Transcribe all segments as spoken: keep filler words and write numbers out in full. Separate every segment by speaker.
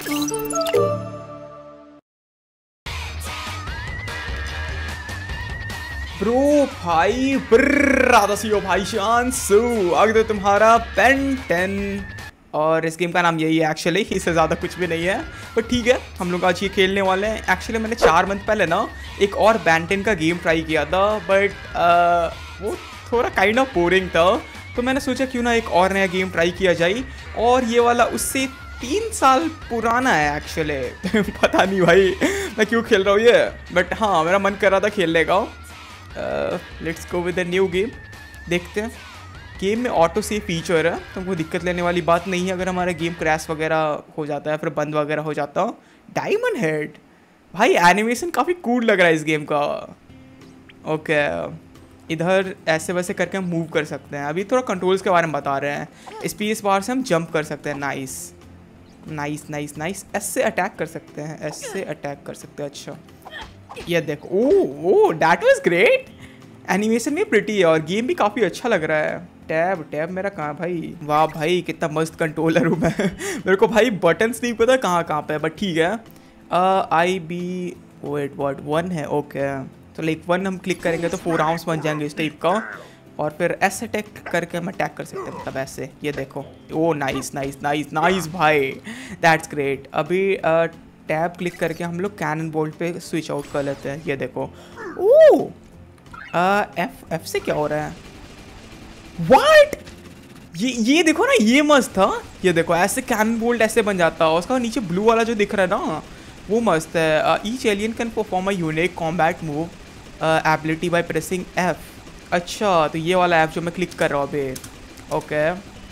Speaker 1: Bro भाई ब्रा सी हो भाई शांसू अगर तुम्हारा पेन टेन और इस गेम का नाम यही है एक्चुअली, इससे ज़्यादा कुछ भी नहीं है। बट ठीक है, हम लोग आज ये खेलने वाले हैं। एक्चुअली मैंने चार मंथ पहले ना एक और बेन टेन का गेम ट्राई किया था, बट वो थोड़ा काइंड ऑफ बोरिंग था, तो मैंने सोचा क्यों ना एक और नया गेम ट्राई किया जाए। और ये वाला उससे तीन साल पुराना है एक्चुअली पता नहीं भाई मैं क्यों खेल रहा हूँ ये, बट हाँ मेरा मन कर रहा था खेलने का। Let's go with the new game. देखते हैं, गेम में ऑटो सेव फीचर है तो हमको दिक्कत लेने वाली बात नहीं है अगर हमारा गेम क्रैश वगैरह हो जाता है, फिर बंद वगैरह हो जाता हो। डायमंड हेड भाई, एनिमेशन काफ़ी कूल लग रहा है इस गेम का। ओके, इधर ऐसे वैसे करके हम मूव कर सकते हैं। अभी थोड़ा कंट्रोल्स के बारे में बता रहे हैं। स्पेस बार से हम जंप कर सकते हैं। Nice nice nice nice. ऐसे अटैक कर सकते हैं, ऐसे अटैक कर सकते हैं। अच्छा ये देखो, oh oh that was great. Animation भी प्रिटी है और गेम भी काफ़ी अच्छा लग रहा है। टैब टैब मेरा कहाँ भाई? वाह भाई कितना मस्त कंट्रोलर हूँ मैं मेरे को भाई बटन्स नहीं पता कहाँ कहाँ पे है, बट ठीक है। I be wait what one है। ओके तो लाइक वन हम क्लिक करेंगे तो फोर आर्म्स बन जाएंगे इस टाइप का, और फिर ऐसे अटैक करके हम अटैक कर सकते हैं, मतलब ऐसे। ये देखो, oh nice nice nice nice भाई, दैट्स ग्रेट। अभी टैब क्लिक करके हम लोग कैनन बोल्ट पे स्विच आउट कर लेते हैं। ये देखो, ओह एफ एफ से क्या हो रहा है? व्हाट? ये ये देखो ना, ये मस्त था। ये देखो ऐसे कैनन बोल्ट ऐसे बन जाता है। उसका नीचे ब्लू वाला जो दिख रहा है ना वो मस्त है। Each alien can perform a unique combat move ability by pressing F. अच्छा तो ये वाला ऐप जो मैं क्लिक कर रहा हूँ अभी। Okay,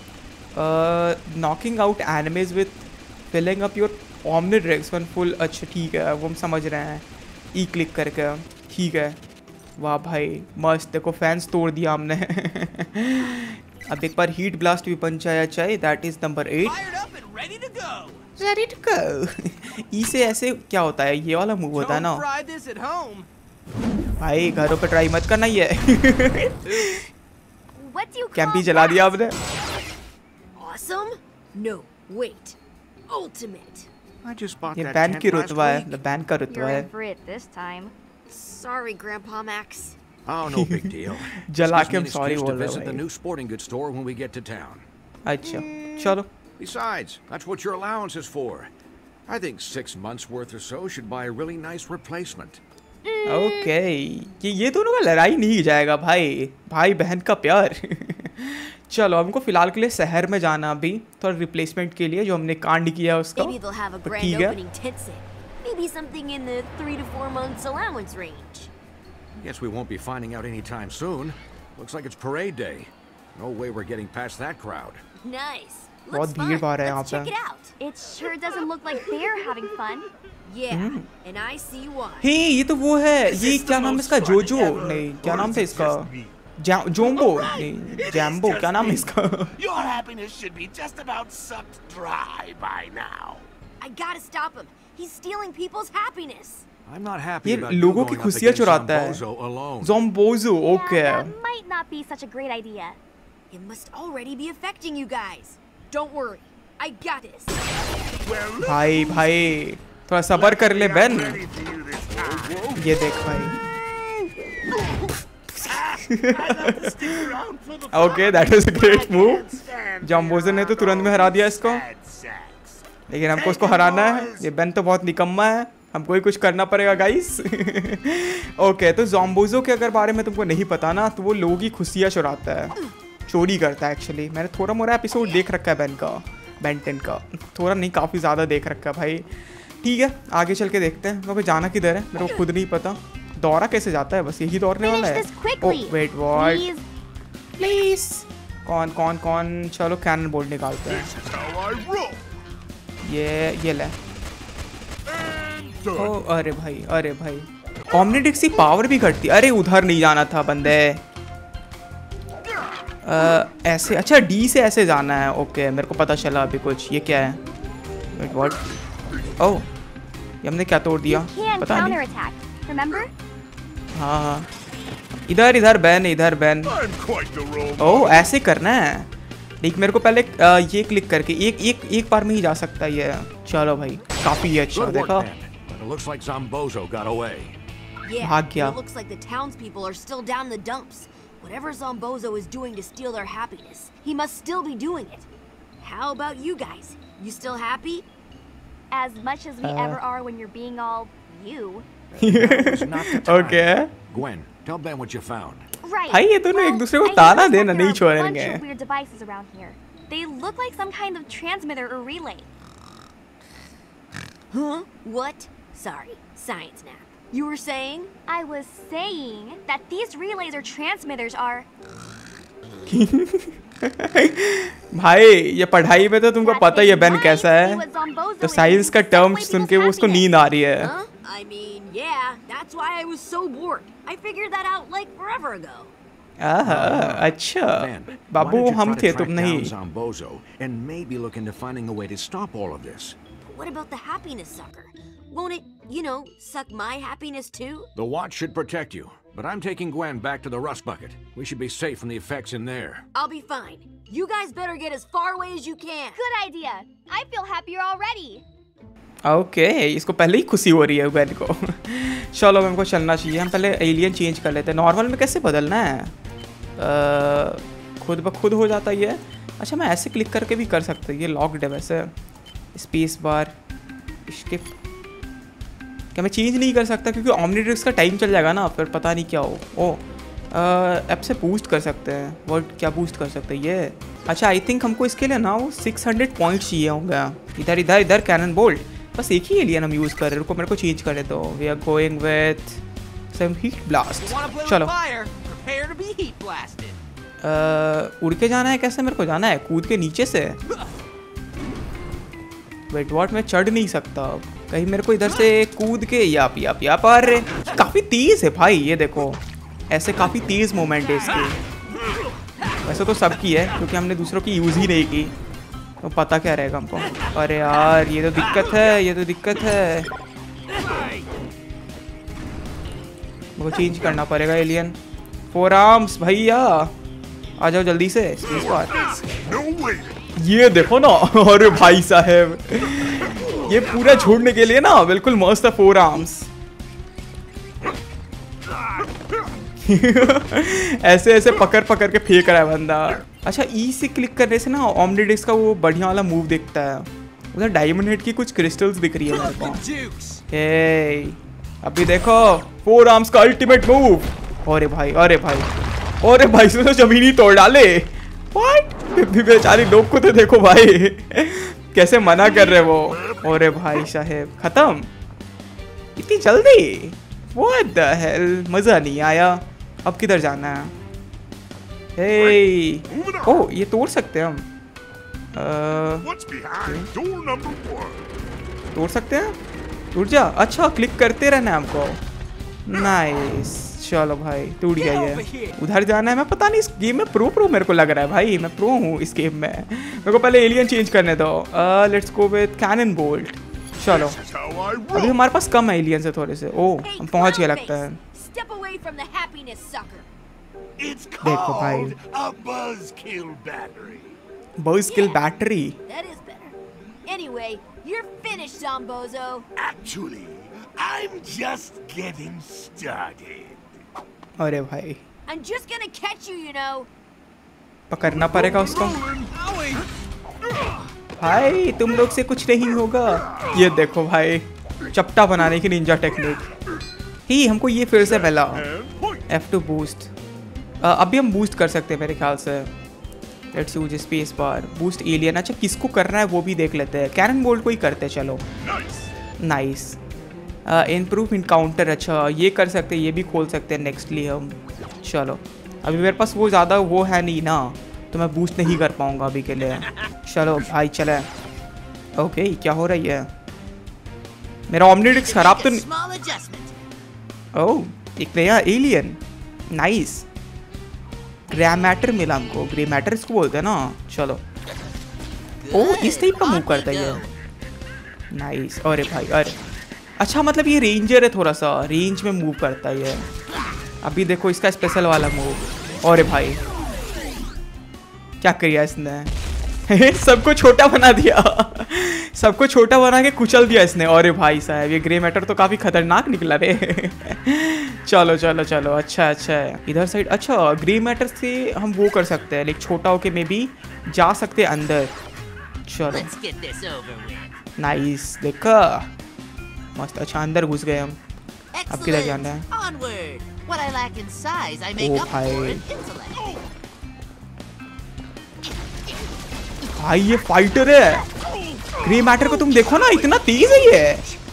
Speaker 1: knocking out enemies with filling up your Omnitrix one full. अच्छा ठीक है, वो हम समझ रहे हैं। ई क्लिक करके, ठीक है। वाह भाई मस्त, देखो फैंस तोड़ दिया हमने अब एक बार हीट ब्लास्ट भी बन जाया चाहे। That is number eight, ready to go. ई से ऐसे क्या होता है? ये वाला मूव होता है ना भाई, घरों पे ट्राई मत करना ये कैंपी जला दिया आपने। ये बैन की रुतबा है, बैन का रुतबा है।
Speaker 2: Sorry, Grandpa Max.
Speaker 3: Oh, no big deal.
Speaker 1: जला के हम सॉरी बोल रहे
Speaker 3: हैं। The new sporting goods store when we get to town.
Speaker 1: अच्छा, चलो।
Speaker 3: Besides, that's what your allowance is for. I think six months worth or so should buy a really nice replacement.
Speaker 1: Okay, ये ये दोनों का लड़ाई नहीं जाएगा भाई, भाई बहन का प्यार चलो हमको फिलहाल के लिए शहर में जाना अभी, थोड़ा रिप्लेसमेंट के लिए जो हमने कांड किया उसका। ठीक है,
Speaker 2: Maybe something in the three to four months allowance range.
Speaker 3: Guess we won't be finding out anytime soon. Looks like it's parade day. No way we're getting past that crowd.
Speaker 2: Nice.
Speaker 1: बहुत भीड़ भाड़ है यहाँ पे।
Speaker 2: Check it out. It sure doesn't look like they're having fun. Yeah, and I see why.
Speaker 1: हे ये तो वो है, ये क्या नाम है इसका? जोजो नहीं, क्या नाम था इसका? जोम्बो नहीं, जैम्बो, क्या नाम है इसका?
Speaker 4: Your happiness should be just about sucked dry by now.
Speaker 2: I gotta stop him. He's stealing people's happiness.
Speaker 3: I'm not happy
Speaker 1: ये
Speaker 3: about
Speaker 1: लोगों की खुशियाँ चुराता है। ज़ोम्बोज़ो, okay.
Speaker 5: That might not be such a great idea.
Speaker 2: It must already be affecting you guys. Don't worry, I got this.
Speaker 1: भाई भाई थोड़ा सब्र कर ले बेन। ये देख भाई। Okay, that was a great move. ज़ोम्बोज़ो ने तो तुरंत में हरा दिया इसको, लेकिन हमको उसको हराना है। ये बेन तो बहुत निकम्मा है, हमको ही कुछ करना पड़ेगा गाइस ओके, तो ज़ोम्बोज़ो के अगर बारे में तुमको नहीं पता ना, तो वो लोगों की खुशियाँ चुराता है, चोरी करता है एक्चुअली। मैंने थोड़ा मोरा एपिसोड देख रखा है बेन का, बेन टेन का, थोड़ा नहीं काफ़ी ज़्यादा देख रखा है भाई। ठीक है आगे चल के देखते हैं। वहाँ जाना किधर है मेरे को खुद नहीं पता। दौरा कैसे जाता है? बस यही दौड़ने वाला है। ओह वेट व्हाट, प्लीज कौन कौन कौन? चलो कैनन बोल्ट निकालते हैं। ये ये ले। ओ अरे भाई, अरे भाई ओमनिट्रिक्स की पावर भी घटती। अरे उधर नहीं जाना था बंदे, आ, ऐसे। अच्छा डी से ऐसे जाना है। ओके मेरे को पता चला अभी कुछ। ये क्या है? Wait what? ओह ये हमने क्या तोड़ दिया पता नहीं। हाँ हाँ इधर इधर बैन, इधर बैन। ओह ऐसे करना है। देख मेरे को पहले आ, ये क्लिक करके एक एक एक बार में ही जा सकता है ये। चलो भाई काफी अच्छा
Speaker 3: Good work,
Speaker 1: देखा।
Speaker 3: Ben. It looks like Zombozo got away.
Speaker 6: Yeah,
Speaker 1: भाग गया।
Speaker 6: it looks like the townspeople are still down in the dumps. Whatever Zombozo is doing to steal their happiness, he must still be doing it. How about you guys? You still happy?
Speaker 2: As much as we
Speaker 1: Uh.
Speaker 2: ever are when you're being all you.
Speaker 3: It's not the time.
Speaker 1: Okay.
Speaker 3: Gwen, tell Ben what you found.
Speaker 2: Right.
Speaker 1: भाई ये दोनों
Speaker 2: Well,
Speaker 1: एक दूसरे को
Speaker 2: I
Speaker 1: ताना
Speaker 2: noticed
Speaker 1: देना
Speaker 2: that
Speaker 1: नहीं
Speaker 2: there are a bunch
Speaker 1: छोड़ेंगे।
Speaker 2: of weird devices around here. They look like some kind of transmitter or relay.
Speaker 6: Huh? What? Sorry, science nap. You were saying?
Speaker 2: I was saying that these relays or transmitters are.
Speaker 1: भाई ये पढ़ाई में तो तुमको
Speaker 2: that
Speaker 1: पता ही है
Speaker 2: they
Speaker 1: Ben
Speaker 2: might
Speaker 1: कैसा
Speaker 2: be
Speaker 1: है,
Speaker 2: what Zombozo
Speaker 1: तो
Speaker 2: is
Speaker 1: साइंस
Speaker 2: using
Speaker 1: का
Speaker 2: to
Speaker 1: टर्म
Speaker 2: separate
Speaker 1: सुन के वो
Speaker 2: people's
Speaker 1: उसको
Speaker 2: happiness.
Speaker 1: नींद आ रही है।
Speaker 6: Huh? I mean, yeah, that's why I was so bored. I figured that out like forever ago.
Speaker 1: आहा, अच्छा
Speaker 3: Ben, why
Speaker 1: बाबू
Speaker 3: don't you
Speaker 1: हम
Speaker 3: try
Speaker 1: थे
Speaker 3: to
Speaker 1: तुम
Speaker 3: track
Speaker 1: नहीं।
Speaker 3: down Zombozo and maybe look into finding a way to stop all of this.
Speaker 6: But what about the happiness sucker? Won't it, you know, suck my happiness too?
Speaker 3: The watch should protect you, but I'm taking Gwen back to the rust bucket. We should be safe from the effects in there.
Speaker 6: I'll be fine. You guys better get as far away as you can.
Speaker 2: Good idea. I feel happier already.
Speaker 1: Okay okay, इसको पहले ही खुशी हो रही है Ben को। चलो हमको चलना चाहिए, हम पहले एलियन चेंज कर लेते हैं। नॉर्मल में कैसे बदलना है? आ, खुद ब खुद हो जाता है ये। अच्छा मैं ऐसे क्लिक करके भी कर सकता हूँ, ये लॉक्ड है वैसे। स्पेस बार स्किप क्या मैं चेंज नहीं कर सकता क्योंकि ओमनीट्रिक्स का टाइम चल जाएगा ना, फिर पता नहीं क्या हो। ओ ऐप से बूस्ट कर सकते हैं। वर्ड क्या बूस्ट कर सकते हैं ये? अच्छा आई थिंक हमको इसके लिए ना वो सिक्स हंड्रेड पॉइंट चाहिए होंगे। इधर इधर इधर कैनन बोल्ट, बस एक ही एलियन हम यूज़ कर रहे हैं। रुको मेरे को चेंज कर दो। We are going with some Heatblast. चलो
Speaker 4: Prepare to be heat blasted.
Speaker 1: uh, उड़ के जाना है? कैसे मेरे को जाना है? कूद के नीचे से? वेट व्हाट, मैं चढ़ नहीं सकता कहीं? मेरे को इधर से कूद के याप याप याप आ रहे। काफ़ी तेज़ है भाई ये देखो, ऐसे काफ़ी तेज़ मोमेंट है इसकी। वैसे तो सबकी है क्योंकि हमने दूसरों की यूज़ ही नहीं की, तो पता क्या रहेगा हमको। अरे यार ये तो दिक्कत है, ये तो दिक्कत है। मुझे चेंज करना पड़ेगा एलियन। फोर आर्म्स भैया आ जाओ जल्दी से। इस बार ये देखो ना, अरे भाई साहब ये पूरा छोड़ने के लिए ना बिल्कुल मस्त है। फोर आर्म्स ऐसे ऐसे पकड़ पकड़ के फेंक रहा है बंदा। अच्छा ई से क्लिक करने से ना ओमनीट्रिक्स का वो बढ़िया वाला मूव दिखता है। उधर डायमंड हेड की कुछ क्रिस्टल्स दिख रही है मेरे को। हे अभी देखो फोर आर्म्स का अल्टीमेट मूव। अरे भाई अरे भाई अरे भाई इसने तो जमीन ही तोड़ डाले। व्हाट, बेचारी लोग को तो देखो भाई कैसे मना कर रहे वो। अरे भाई साहब खत्म इतनी जल्दी? व्हाट द हेल, मजा नहीं आया। अब किधर जाना है? हे ओ ये तोड़ सकते हैं हम।
Speaker 7: What's behind door number one?
Speaker 1: तोड़ सकते हैं? टूट जा। अच्छा क्लिक करते रहना है हमको। नाइस चलो भाई टूट गया ये। उधर जाना है। मैं पता नहीं इस गेम में प्रो प्रो मेरे को लग रहा है भाई, मैं प्रो हूँ इस गेम में। मेरे को पहले एलियन चेंज करने दो। Let's go with Cannonbolt. चलो अभी हमारे पास कम है एलियन से थोड़े से। ओ हम पहुंच गए लगता है।
Speaker 6: Step away from the happiness sucker.
Speaker 4: It's
Speaker 1: देखो भाई
Speaker 4: called a buzzkill battery.
Speaker 1: Boys kill battery.
Speaker 6: That is better. Anyway, you're finished, Zombozo.
Speaker 4: Actually, I'm just getting started.
Speaker 1: अरे भाई
Speaker 6: I'm just gonna catch you, you know.
Speaker 1: पकड़ना पड़ेगा उसको। भाई तुम लोग से कुछ नहीं होगा। ये देखो भाई चपटा बनाने की निंजा टेक्निक ही। हमको ये फिर से मिला एफ टू बूस्ट। अभी हम बूस्ट कर सकते हैं मेरे ख्याल से। Let's use space bar boost alien. अच्छा किसको करना है वो भी देख लेते हैं। कैनन बोल्ट को ही करते हैं। चलो नाइस इम्प्रूव इनकाउंटर। अच्छा ये कर सकते हैं, ये भी खोल सकते हैं नेक्स्टली हम। चलो अभी मेरे पास वो ज़्यादा वो है नहीं ना, तो मैं बूस्ट नहीं कर पाऊँगा अभी के लिए। चलो भाई चले। ओके क्या हो रही है? मेरा ओमनीट्रिक्स खराब तो नहीं?
Speaker 6: Small adjustment.
Speaker 1: ओह एक नया एलियन। नाइस ग्रे मैटर मिला हमको। ग्रे मैटर इसको बोलते हैं ना। चलो ओह इस टाइप का मूव करता है ये। नाइस। अरे भाई अरे अच्छा मतलब ये रेंजर है, थोड़ा सा रेंज में मूव करता है ये। अभी देखो इसका स्पेशल वाला मूव। अरे भाई क्या किया इसने? सबको छोटा बना दिया, सबको छोटा बना के कुचल दिया इसने। अरे भाई साहब ये ग्रे मैटर तो काफी खतरनाक निकला रे। चलो चलो चलो, अच्छा अच्छा है इधर साइड। अच्छा ग्रे मैटर से हम वो कर सकते हैं, लाइक छोटा होके मे बी जा सकते हैं अंदर। चलो नाइस, देखा मस्त। अच्छा अंदर घुस गए हम। अब किधर जाना है? ओ भाई भाई ये फाइटर है। ग्रे मैटर को तुम देखो ना, इतना तेज है ये।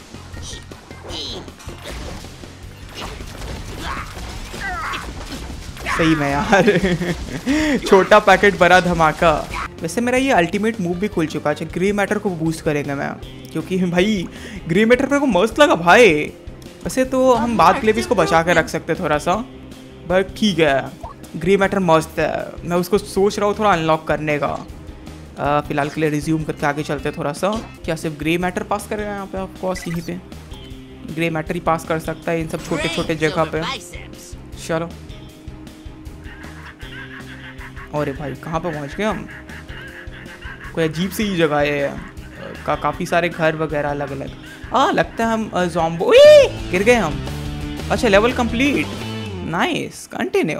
Speaker 1: सही में यार। छोटा पैकेट बड़ा धमाका। वैसे मेरा ये अल्टीमेट मूव भी खुल चुका है। अच्छा ग्रे मैटर को बूस्ट करेंगे मैं, क्योंकि भाई ग्रे मैटर मेरे को मस्त लगा भाई। वैसे तो हम बाद के लिए भी इसको बचा के रख सकते थोड़ा सा, बट ठीक है ग्रे मैटर मस्त है। मैं उसको सोच रहा हूँ थोड़ा अनलॉक करने का। आ, फिलहाल के लिए रिज्यूम करके आगे चलते थोड़ा सा। क्या सिर्फ ग्रे मैटर पास करेगा यहाँ पे? ऑफकोर्स यहीं पे ग्रे मैटर ही पास कर सकता है इन सब छोटे छोटे जगह पे। चलो अरे भाई कहाँ पे पहुँच गए हम? कोई अजीब सी ही जगह है का, काफ़ी सारे घर वगैरह अलग अलग। हाँ लगता है हम ज़ॉम्बो गिर गए हम। अच्छा लेवल कंप्लीट, नाइस कंटिन्यू।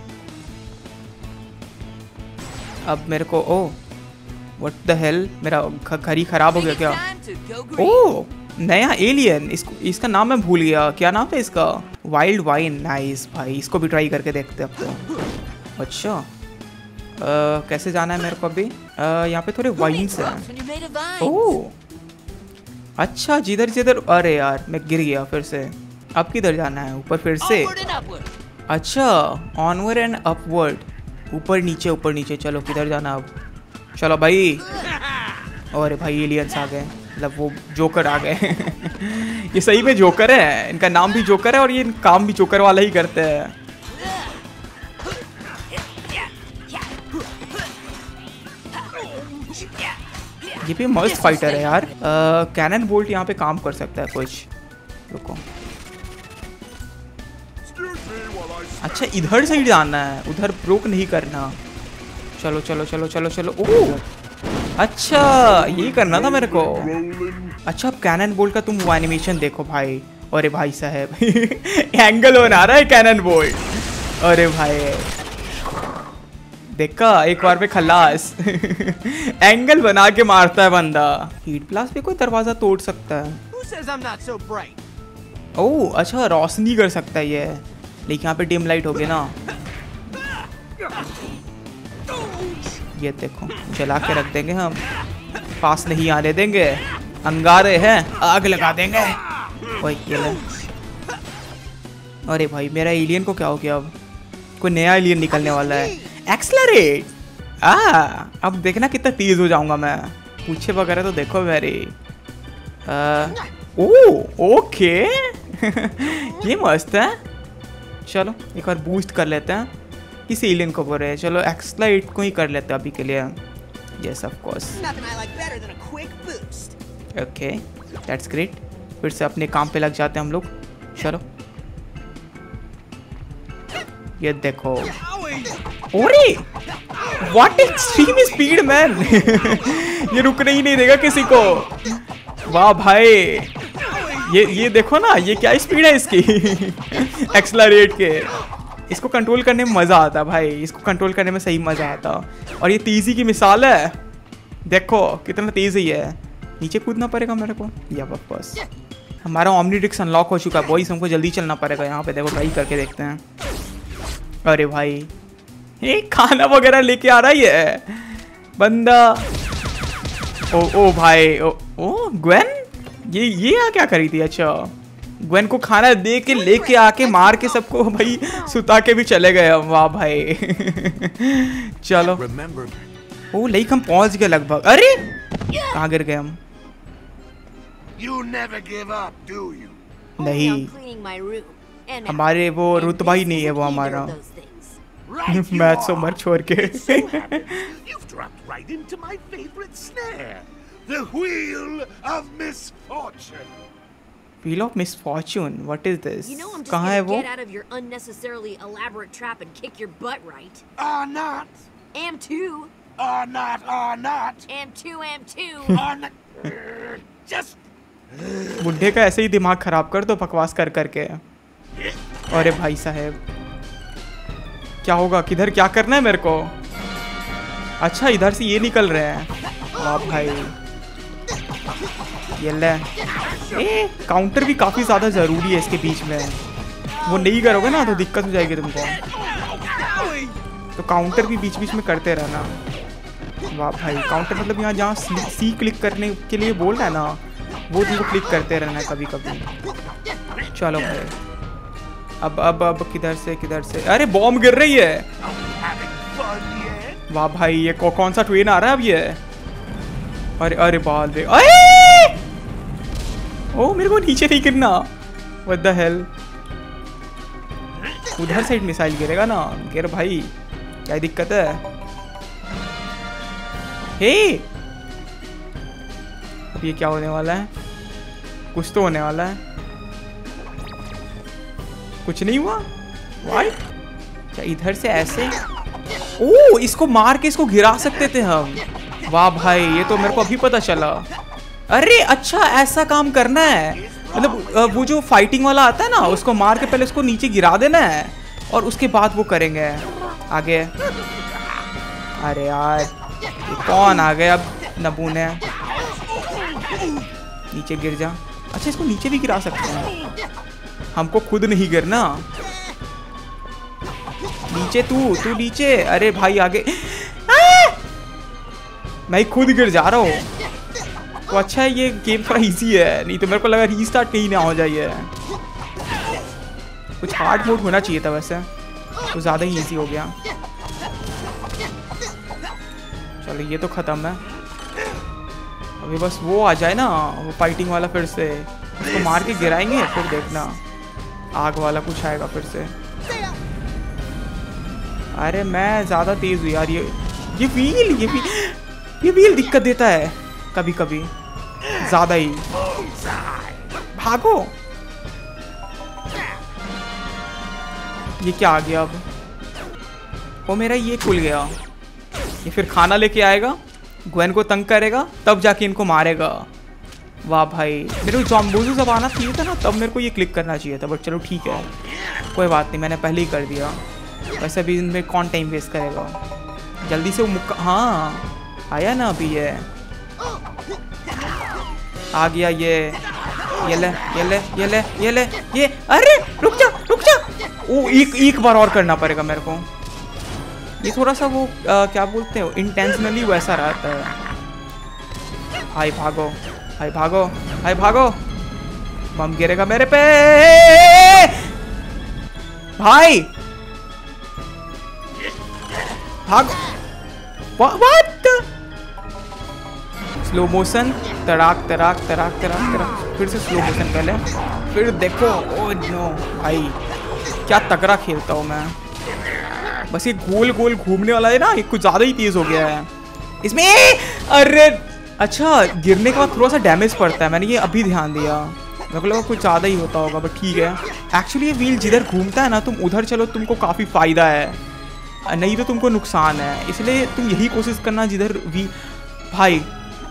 Speaker 1: अब मेरे को ओ व्हाट द हेल, मेरा घर ही खराब हो गया क्या? ओ नया एलियन, इसको इसका नाम मैं भूल गया, क्या नाम है इसका? Wild wine. नाइस भाई, इसको भी ट्राई करके देखते अब तो। अच्छा आ, कैसे जाना है मेरे को अभी? यहाँ पे थोड़े वाइन्स हैं। ओह अच्छा जिधर जिधर, अरे यार मैं गिर गया फिर से। अब किधर जाना है? ऊपर फिर से? अच्छा ऑनवर्ड एंड अपवर्ड, ऊपर नीचे ऊपर नीचे। चलो किधर जाना अब? चलो भाई। अरे भाई एलियंस आ गए, मतलब वो जोकर आ गए। ये सही में जोकर है, इनका नाम भी जोकर है और ये काम भी जोकर वाला ही करते हैं। ये भी मस्त फाइटर है यार। कैनन बोल्ट यहाँ पे काम कर सकता है कुछ। रुको अच्छा इधर साइड जाना है, उधर ब्रोक नहीं करना। चलो चलो चलो चलो चलो। ओह अच्छा ये करना था मेरे को। अच्छा अब कैनन बोल्ट का तुम वो एनिमेशन देखो भाई। अरे भाई साहब एंगल बना रहा है कैनन बोल्ट। अरे भाई देखा एक बार में खलास। एंगल बना के मारता है बंदा। हीट ब्लास्ट पे कोई दरवाजा तोड़ सकता है। ओह अच्छा रोशनी कर सकता है ये, लेकिन यहाँ पे डिम लाइट हो गई ना। ये देखो जला के रख देंगे हम, पास नहीं आने देंगे। अंगारे हैं आग लगा देंगे। वही किल। अरे भाई मेरा एलियन को क्या हो गया? अब कोई नया एलियन निकलने वाला है। एक्सलरेट। आ अब देखना कितना तेज हो जाऊंगा मैं। पूछे वगैरह तो देखो मेरी। Oh okay. ये मस्त है। चलो एक बार बूस्ट कर लेते हैं। किस एलियन को बोल रहे हैं? चलो एक्सलाइट को ही कर लेते हैं अभी के लिए। Yes of course. Okay that's great. फिर से अपने काम पे लग जाते हैं हम लोग। चलो ये देखो। ओरे व्हाट एक्सट्रीम स्पीड मैन। ये रुकने ही नहीं देगा किसी को। वाह भाई ये ये देखो ना, ये क्या स्पीड है इसकी। एक्सलरेट के इसको कंट्रोल करने में मज़ा आता भाई। इसको कंट्रोल करने में सही मज़ा आता। और ये तेज़ी की मिसाल है। देखो कितना तेज़ ही है। नीचे कूदना पड़ेगा मेरे को या वापस। हमारा ओमनीट्रिक्स अनलॉक हो चुका है बॉयज, हमको जल्दी चलना पड़ेगा यहाँ पे। देखो ट्राई करके देखते हैं। अरे भाई ये खाना वगैरह लेके आ रहा ही है बंदा। ओ ओ भाई ओ ओ ग्वेन ये ये यहाँ क्या करी थी? अच्छा ग्वेन को खाना दे के लेके आके मार के सबको भाई सुता के भी चले गए। वाह भाई। चलो ओ लाइक हम पहुंच गए लगभग। अरे कहाँ गिर गए हम?
Speaker 4: You never give up, do you?
Speaker 1: नहीं हमारे वो रुतबा ही नहीं है वो हमारा। मैच सो मर छोड़ के।
Speaker 4: You've dropped right into my favorite snare, the wheel of misfortune.
Speaker 1: Wheel of misfortune. What is this?
Speaker 6: You know I'm just
Speaker 1: कहाँ है
Speaker 6: gonna
Speaker 1: वो?
Speaker 6: get out of your unnecessarily elaborate trap and kick your butt, right?
Speaker 4: Ah, not.
Speaker 6: Am two.
Speaker 4: Or not, or not.
Speaker 6: Am two, am two.
Speaker 4: Or not. Just.
Speaker 1: बुढ़े का ऐसे ही दिमाग खराब कर दो बकवास कर करके। अरे भाई साहब क्या होगा, किधर क्या करना है मेरे को? अच्छा इधर से ये निकल रहे हैं। वाह भाई ये ले। ए काउंटर भी काफी ज्यादा जरूरी है इसके बीच में, वो नहीं करोगे ना तो दिक्कत हो जाएगी तुमको, तो काउंटर भी बीच बीच में करते रहना। वाह भाई काउंटर मतलब यहाँ जहाँ सी, सी क्लिक करने के लिए बोल रहा है ना, वो तुमको क्लिक करते रहना है कभी कभी। चलो भाई अब अब अब किधर से किधर से, अरे बॉम्ब गिर रही है। वाह भाई ये कौ, कौन सा ट्रेन आ रहा है अब ये? अरे अरे बाल रे, अरे ओ मेरे को नीचे नहीं गिरना। व्हाट द हेल, उधर साइड मिसाइल गिरेगा ना, गिर भाई क्या दिक्कत है? हे अब ये क्या होने वाला है? कुछ तो होने वाला है। कुछ नहीं हुआ। वाई क्या इधर से ऐसे? ओ इसको मार के इसको गिरा सकते थे हम। वाह भाई ये तो मेरे को अभी पता चला। अरे अच्छा ऐसा काम करना है, मतलब वो जो फाइटिंग वाला आता है ना उसको मार के पहले उसको नीचे गिरा देना है और उसके बाद वो करेंगे आगे। अरे यार ये कौन आ गए अब नबूने, नीचे गिर जा। अच्छा इसको नीचे भी गिरा सकते हैं, हमको खुद नहीं गिरना। नीचे तू तू नीचे, अरे भाई आगे मैं खुद गिर जा रहा हूँ। तो अच्छा है ये गेम थोड़ा इजी है, नहीं तो मेरे को लगा रीस्टार्ट कहीं ना हो जाइए। कुछ हार्ड मोड होना चाहिए था वैसे, तो ज़्यादा ही इजी हो गया। चलो ये तो ख़त्म है, अभी बस वो आ जाए ना वो फाइटिंग वाला, फिर से उसको मार के गिराएंगे फिर देखना आग वाला कुछ आएगा फिर से। अरे मैं ज़्यादा तेज़ हूँ यार, ये ये व्हील ये व्हील ये व्हील दिक्कत देता है कभी कभी ज़्यादा ही। भागो, ये क्या आ गया अब? वो मेरा ये खुल गया, ये फिर खाना लेके आएगा, ग्वेन को तंग करेगा, तब जाके इनको मारेगा। वाह भाई मेरे को जॉम्बोज़ो जब आना चाहिए था ना, तब मेरे को ये क्लिक करना चाहिए था, बट चलो ठीक है कोई बात नहीं, मैंने पहले ही कर दिया। वैसे भी इनमें कौन टाइम वेस्ट करेगा, जल्दी से वो मुक्का। हाँ आया ना अभी, ये आ गया, ये ये ले ये ले ये ले ये ले ये। अरे रुक जा रुक जा, ओ एक एक बार और करना पड़ेगा मेरे को। ये थोड़ा सा वो आ, क्या बोलते हैं इंटेंशनली वैसा रहता है। भाई भागो भाई भागो भाई भागो, बम गिरेगा मेरे पे भाई, भागो। व्हाट स्लो मोशन, तड़ाक तड़ाक तड़ाक तड़ाक तड़ाक, फिर से स्लो मोशन पहले, फिर देखो। ओ नो भाई क्या तगड़ा खेलता हूँ मैं। बस ये गोल गोल घूमने वाला है ना, ये कुछ ज़्यादा ही तेज़ हो गया है इसमें। अरे अच्छा गिरने के बाद थोड़ा सा डैमेज पड़ता है, मैंने ये अभी ध्यान दिया, मेरे को लगा कुछ ज़्यादा ही होता होगा, बट ठीक है। एक्चुअली ये व्हील जिधर घूमता है ना, तुम उधर चलो तुमको काफ़ी फ़ायदा है, नहीं तो तुमको नुकसान है, इसलिए तुम यही कोशिश करना जिधर भी। भाई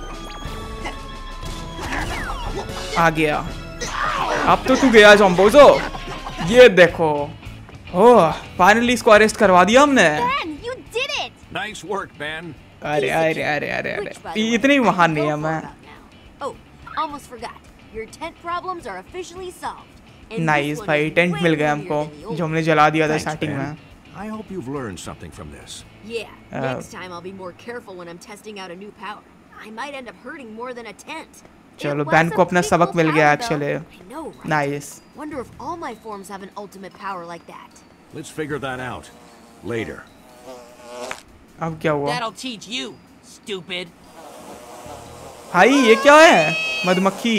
Speaker 1: आ गया, अब तो तू गया जॉम्बोज़ो, ये देखो। ओह फाइनली इसको अरेस्ट करवा दिया हमने।
Speaker 2: Ben, you did it!
Speaker 3: Nice work, Ben.
Speaker 1: अरे अरे अरे अरे अरे इतने ही महान नहीं है मैं।
Speaker 6: Oh, almost forgot. Your tent problems are officially solved. And this
Speaker 1: nice
Speaker 6: one
Speaker 1: भाई,
Speaker 6: is
Speaker 1: टेंट
Speaker 6: way
Speaker 1: मिल गया
Speaker 6: easier
Speaker 1: हमको
Speaker 6: than the old
Speaker 1: जो हमने जला दिया था
Speaker 3: Thanks,
Speaker 1: स्टार्टिंग
Speaker 3: Ben.
Speaker 1: में।
Speaker 3: I hope you've learned something from this.
Speaker 6: Yeah,
Speaker 1: Uh,
Speaker 6: next time I'll be more careful when I'm testing out a new power. I might end up hurting more than a tent.
Speaker 1: चलो
Speaker 2: It
Speaker 1: Ben
Speaker 2: was
Speaker 1: को
Speaker 2: a
Speaker 1: अपना
Speaker 2: pretty
Speaker 1: सबक
Speaker 2: cool
Speaker 1: मिल गया
Speaker 2: power, though.
Speaker 1: Actually.
Speaker 6: I know, right?
Speaker 1: Nice.
Speaker 6: Wonder if all my forms have an ultimate power like that.
Speaker 3: Let's figure that out later.
Speaker 1: अब क्या हुआ
Speaker 8: That'll teach you, stupid.
Speaker 1: भाई? ये क्या है? मधुमक्खी।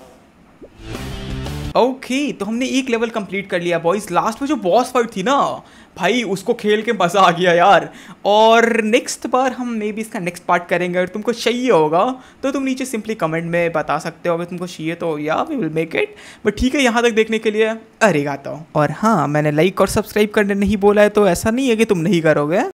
Speaker 1: ओके तो हमने एक लेवल कंप्लीट कर लिया बॉयज। लास्ट में जो बॉस फाइट थी ना भाई, उसको खेल के मज़ा आ गया यार। और नेक्स्ट बार हम मे बी इसका नेक्स्ट पार्ट करेंगे। अगर तुमको चाहिए होगा तो तुम नीचे सिंपली कमेंट में बता सकते हो, अगर तुमको चाहिए तो या we will make it. But ठीक है, यहाँ तक देखने के लिए अरे गाता हूँ। और हाँ, मैंने लाइक और सब्सक्राइब करने नहीं बोला है, तो ऐसा नहीं है कि तुम नहीं करोगे।